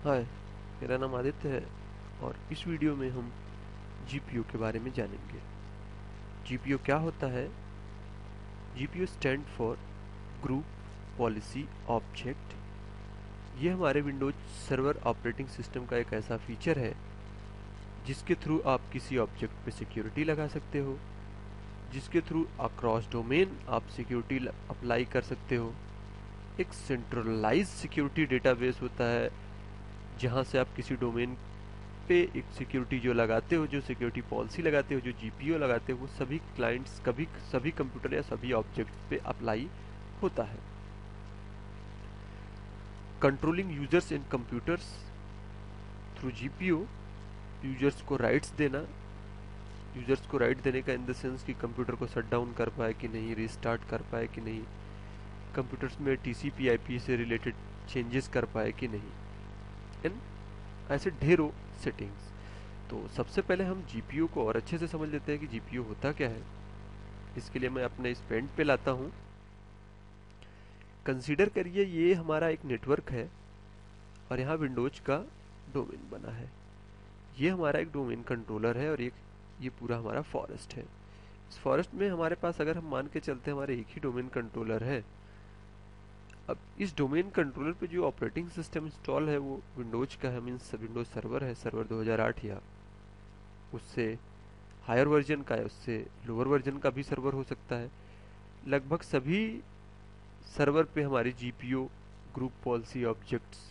हाय, मेरा नाम आदित्य है और इस वीडियो में हम जीपीयू के बारे में जानेंगे। जीपीयू क्या होता है? GPU stand for group policy object. ये हमारे विंडोज सर्वर ऑपरेटिंग सिस्टम का एक ऐसा फीचर है जिसके थ्रू आप किसी ऑब्जेक्ट पे सिक्योरिटी लगा सकते हो, जिसके थ्रू अक्रॉस डोमेन आप सिक्योरिटी अप्लाई कर सकते हो। एक सेंट्रलाइज सिक्योरिटी डेटाबेस होता है जहाँ से आप किसी डोमेन पे एक सिक्योरिटी जो लगाते हो, जो सिक्योरिटी पॉलिसी लगाते हो, जो जीपीओ लगाते हो, वो सभी क्लाइंट्स कभी सभी कंप्यूटर या सभी ऑब्जेक्ट पे अप्लाई होता है। Controlling users in computers through GPO. Users को राइट्स देना, यूजर्स को राइट देने का इन द सेंस कि कंप्यूटर को शट डाउन कर पाए कि नहीं, रिस्टार्ट कर पाए कि नहीं, कंप्यूटर्स में टीसीपी आईपी से रिलेटेड चेंजेस कर पाए कि नहीं, एंड ऐसे ढेरों सेटिंग्स। तो सबसे पहले हम जीपीयू को और अच्छे से समझ लेते हैं कि जीपीयू होता क्या है। इसके लिए मैं अपने इस पेंट पे लाता हूँ। कंसीडर करिए ये हमारा एक नेटवर्क है और यहाँ विंडोज का डोमेन बना है। ये हमारा एक डोमेन कंट्रोलर है और ये पूरा हमारा फॉरेस्ट है। इस फॉरेस्ट में हमारे पास, अगर हम मान के चलते हैं, हमारे एक ही डोमेन कंट्रोलर है। अब इस डोमेन कंट्रोलर पे जो ऑपरेटिंग सिस्टम इंस्टॉल है वो विंडोज का है, मीन्स विंडोज सर्वर है, सर्वर 2008 या उससे हायर वर्जन का है, उससे लोअर वर्जन का भी सर्वर हो सकता है। लगभग सभी सर्वर पे हमारी GPO group policy objects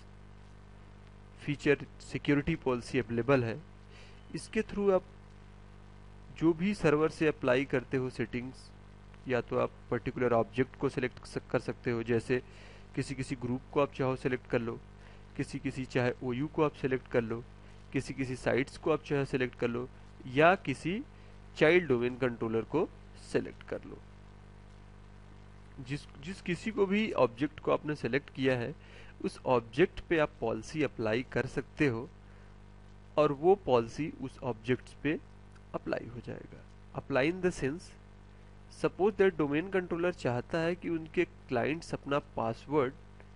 feature security policy available है। इसके थ्रू आप जो भी सर्वर से अप्लाई करते हो सेटिंग्स, या तो आप पर्टिकुलर ऑब्जेक्ट को सिलेक्ट कर सकते हो, जैसे किसी किसी ग्रुप को आप चाहो सेलेक्ट कर लो, किसी किसी चाहे ओयू को आप सेलेक्ट कर लो, किसी किसी साइट्स को आप चाहे सेलेक्ट कर लो, या किसी चाइल्ड डोमेन कंट्रोलर को सेलेक्ट कर लो। जिस जिस किसी को भी ऑब्जेक्ट को आपने सेलेक्ट किया है, उस ऑब्जेक्ट पे आप पॉलिसी अप्लाई कर सकते हो और वो पॉलिसी उस ऑब्जेक्ट्स पे अप्लाई हो जाएगा। Apply in the sense, suppose that domain controller चाहता है कि उनके क्लाइंट्स अपना पासवर्ड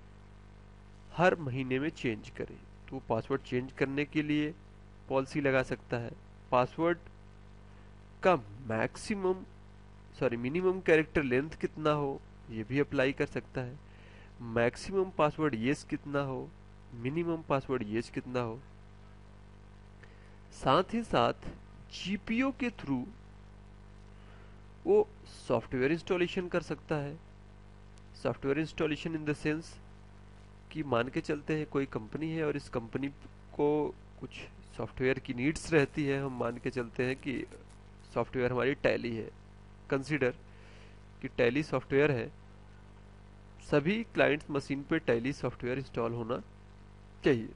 हर महीने में चेंज करें, तो वो पासवर्ड चेंज करने के लिए पॉलिसी लगा सकता है। पासवर्ड का मैक्सिमम मिनिमम कैरेक्टर लेंथ कितना हो, ये भी अप्लाई कर सकता है। मैक्सिमम पासवर्ड येस कितना हो, मिनिमम पासवर्ड येस कितना हो। साथ ही साथ जीपीओ के थ्रू वो सॉफ्टवेयर इंस्टॉलेशन कर सकता है। Software installation in the sense कि मान के चलते हैं कोई कंपनी है और इस कंपनी को कुछ सॉफ्टवेयर की नीड्स रहती है। हम मान के चलते हैं कि सॉफ्टवेयर हमारी टैली है। कंसीडर कि टैली सॉफ्टवेयर है, सभी क्लाइंट्स मशीन पे टैली सॉफ्टवेयर इंस्टॉल होना चाहिए।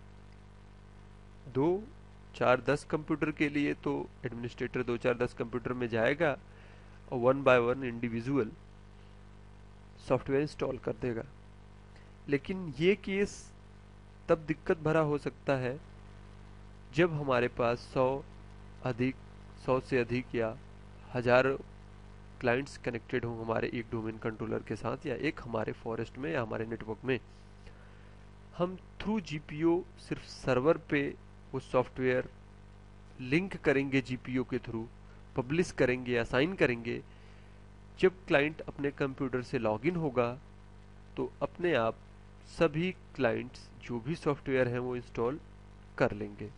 2 4 10 कंप्यूटर के लिए तो एडमिनिस्ट्रेटर 2 4 10 कंप्यूटर में जाएगा और 1 बाय 1 इंडिविजुअल सॉफ्टवेयर इंस्टॉल कर देगा। लेकिन ये केस तब दिक्कत भरा हो सकता है जब हमारे पास अधिक 100 से अधिक या 1000 क्लाइंट्स कनेक्टेड हों हमारे एक डोमेन कंट्रोलर के साथ, या एक हमारे फॉरेस्ट में या हमारे नेटवर्क में। हम थ्रू जीपीओ सिर्फ सर्वर पे वो सॉफ्टवेयर लिंक करेंगे, जीपीओ के थ्रू पब्लिश करेंगे, असाइन करेंगे। जब क्लाइंट अपने कंप्यूटर से लॉगिन होगा तो अपने आप सभी क्लाइंट्स जो भी सॉफ्टवेयर हैं वो इंस्टॉल कर लेंगे।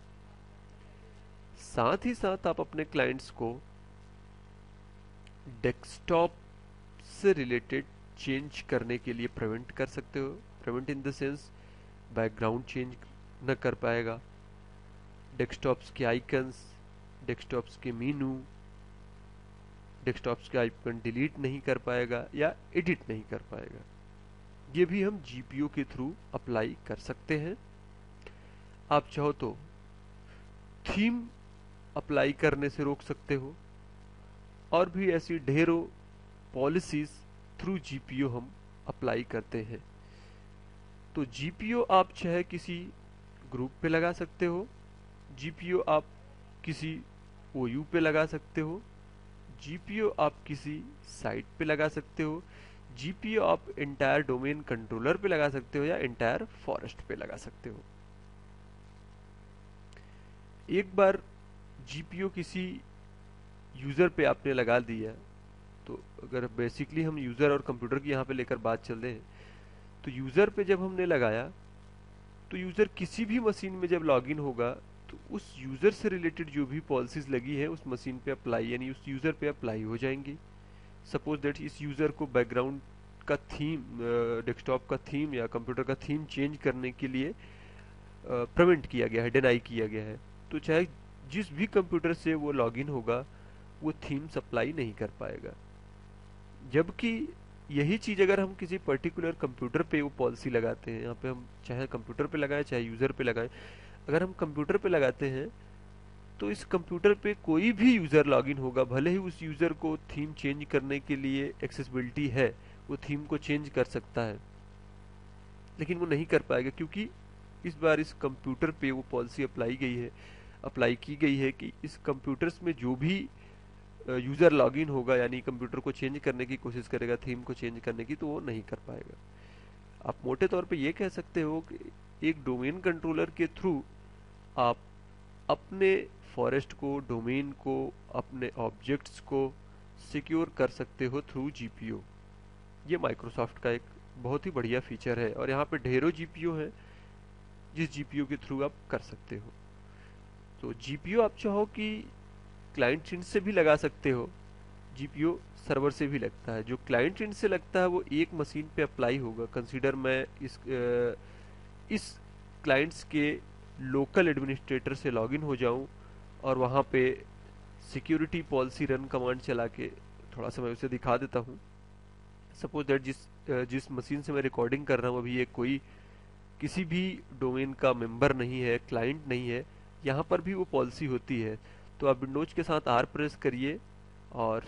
साथ ही साथ आप अपने क्लाइंट्स को डेस्कटॉप से रिलेटेड चेंज करने के लिए प्रिवेंट कर सकते हो। Prevent in the sense background change न कर पाएगा, डेस्कटॉप्स के आइकन्स, डेस्कटॉप्स के मीनू, डेस्कटॉप्स के आइकन डिलीट नहीं कर पाएगा या एडिट नहीं कर पाएगा। ये भी हम जीपीओ के थ्रू अप्लाई कर सकते हैं। आप चाहो तो थीम अप्लाई करने से रोक सकते हो, और भी ऐसी ढेरों पॉलिसीज थ्रू जीपीओ हम अप्लाई करते हैं। तो जीपीओ आप चाहे किसी ग्रुप पे लगा सकते हो, जीपीओ आप किसी ओयू पे लगा सकते हो, जीपीओ आप किसी साइट पे लगा सकते हो, जीपीओ आप इंटायर डोमेन कंट्रोलर पे लगा सकते हो या इंटायर फॉरेस्ट पे लगा सकते हो। एक बार जीपीओ किसी यूज़र पे आपने लगा दिया, तो अगर बेसिकली हम यूज़र और कंप्यूटर की यहाँ पे लेकर बात चल रहे हैं, तो यूज़र पे जब हमने लगाया तो यूज़र किसी भी मशीन में जब लॉगिन होगा तो उस यूज़र से रिलेटेड जो भी पॉलिसीज लगी है उस मशीन पे अप्लाई, यानी उस यूज़र पे अप्लाई हो जाएंगी। सपोज दैट इस यूज़र को बैकग्राउंड का थीम, डेस्कटॉप का थीम या कंप्यूटर का थीम चेंज करने के लिए प्रिवेंट किया गया है, डिनाई किया गया है, तो चाहे जिस भी कंप्यूटर से वो लॉगिन होगा वो थीम सप्लाई नहीं कर पाएगा। जबकि यही चीज़ अगर हम किसी पर्टिकुलर कंप्यूटर पे वो पॉलिसी लगाते हैं, यहाँ पे हम चाहे कंप्यूटर पे लगाएं चाहे यूज़र पे लगाएं, अगर हम कंप्यूटर पे लगाते हैं तो इस कंप्यूटर पे कोई भी यूज़र लॉगिन होगा, भले ही उस यूज़र को थीम चेंज करने के लिए एक्सेसिबिलिटी है, वो थीम को चेंज कर सकता है, लेकिन वो नहीं कर पाएगा क्योंकि इस बार इस कंप्यूटर पे वो पॉलिसी अप्लाई की गई है कि इस कंप्यूटर्स में जो भी यूज़र लॉगिन होगा यानी कंप्यूटर को चेंज करने की कोशिश करेगा, थीम को चेंज करने की, तो वो नहीं कर पाएगा। आप मोटे तौर पे ये कह सकते हो कि एक डोमेन कंट्रोलर के थ्रू आप अपने फॉरेस्ट को, डोमेन को, अपने ऑब्जेक्ट्स को सिक्योर कर सकते हो थ्रू जीपीओ। ये माइक्रोसॉफ्ट का एक बहुत ही बढ़िया फीचर है और यहाँ पे ढेरों जीपीओ हैं जिस जीपीओ के थ्रू आप कर सकते हो। तो जीपीओ आप चाहो कि क्लाइंट इंड से भी लगा सकते हो, जीपीओ सर्वर से भी लगता है। जो क्लाइंट इंड से लगता है वो एक मशीन पे अप्लाई होगा। कंसीडर मैं इस क्लाइंट्स के लोकल एडमिनिस्ट्रेटर से लॉगिन हो जाऊं और वहाँ पे सिक्योरिटी पॉलिसी रन कमांड चला के थोड़ा सा मैं उसे दिखा देता हूँ। सपोज दैट जिस मशीन से मैं रिकॉर्डिंग कर रहा हूँ अभी ये कोई किसी भी डोमेन का मेंबर नहीं है, क्लाइंट नहीं है, यहाँ पर भी वो पॉलिसी होती है। तो आप विंडोज के साथ आर प्रेस करिए और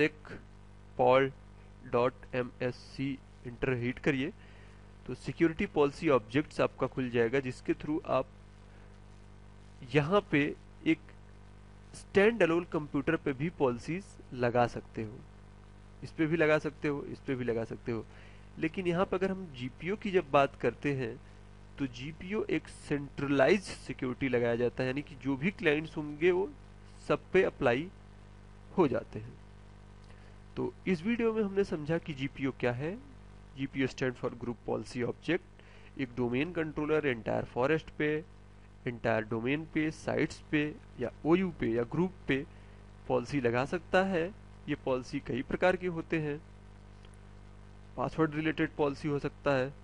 secpol.msc इंटर हिट करिए, तो सिक्योरिटी पॉलिसी ऑब्जेक्ट्स आपका खुल जाएगा जिसके थ्रू आप यहाँ पे एक स्टैंड अलोन कंप्यूटर पे भी पॉलिसीज लगा सकते हो। इस पे भी लगा सकते हो, इस पे भी लगा सकते हो। लेकिन यहाँ पर अगर हम जीपीओ की जब बात करते हैं तो जीपीओ एक सेंट्रलाइज सिक्योरिटी लगाया जाता है, यानी कि जो भी क्लाइंट्स होंगे वो सब पे अप्लाई हो जाते हैं। तो इस वीडियो में हमने समझा कि जीपीओ क्या है। GPO stand for group policy object. एक डोमेन कंट्रोलर एंटायर फॉरेस्ट पे, एंटायर डोमेन पे, साइट्स पे या ओयू पे या ग्रुप पे पॉलिसी लगा सकता है। ये पॉलिसी कई प्रकार के होते हैं। पासवर्ड रिलेटेड पॉलिसी हो सकता है,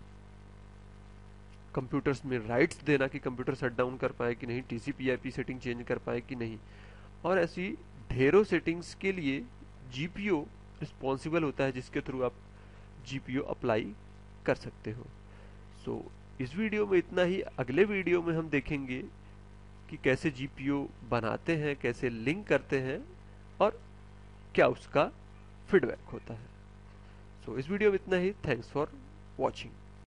कंप्यूटर्स में राइट्स देना कि कंप्यूटर शट डाउन कर पाए कि नहीं, टीसीपी/आईपी सेटिंग चेंज कर पाए कि नहीं, और ऐसी ढेरों सेटिंग्स के लिए जीपीओ रिस्पॉन्सिबल होता है जिसके थ्रू आप जीपीओ अप्लाई कर सकते हो। सो इस वीडियो में इतना ही। अगले वीडियो में हम देखेंगे कि कैसे जीपीओ बनाते हैं, कैसे लिंक करते हैं और क्या उसका फीडबैक होता है। सो इस वीडियो में इतना ही। Thanks for watching.